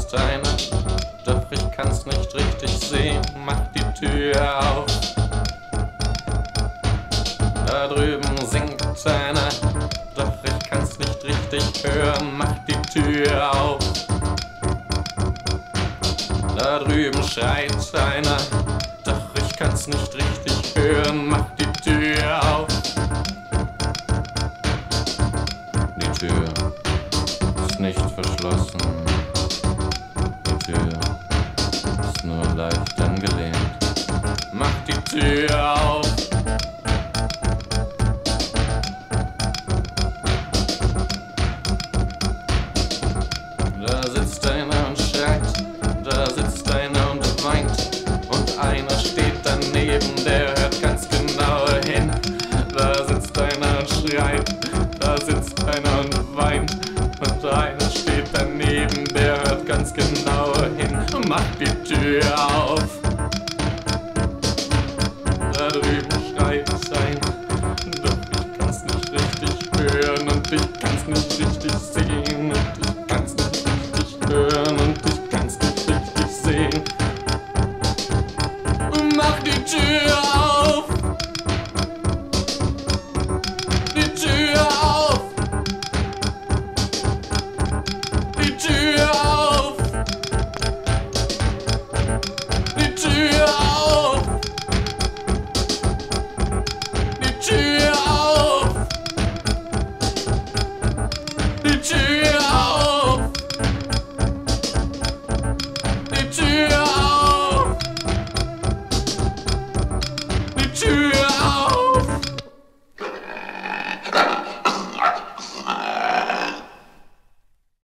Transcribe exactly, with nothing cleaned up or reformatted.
sitzt einer, doch ich kann's nicht richtig sehen. Mach die Tür auf. Da drüben singt einer, doch ich kann's nicht richtig hören. Mach die Tür auf. Da drüben schreit einer, doch ich kann's nicht richtig hören. Mach die Tür auf. Die Tür ist nicht verschlossen. Die Tür ist nur leicht angelehnt. Mach die Tür auf. Da sitzt einer und schreit, da sitzt einer und weint, und einer steht daneben, der hört ganz genau hin. Da sitzt einer und schreit, da sitzt einer und weint, und einer steht daneben, der hört ganz genau hin. Mach die Tür auf.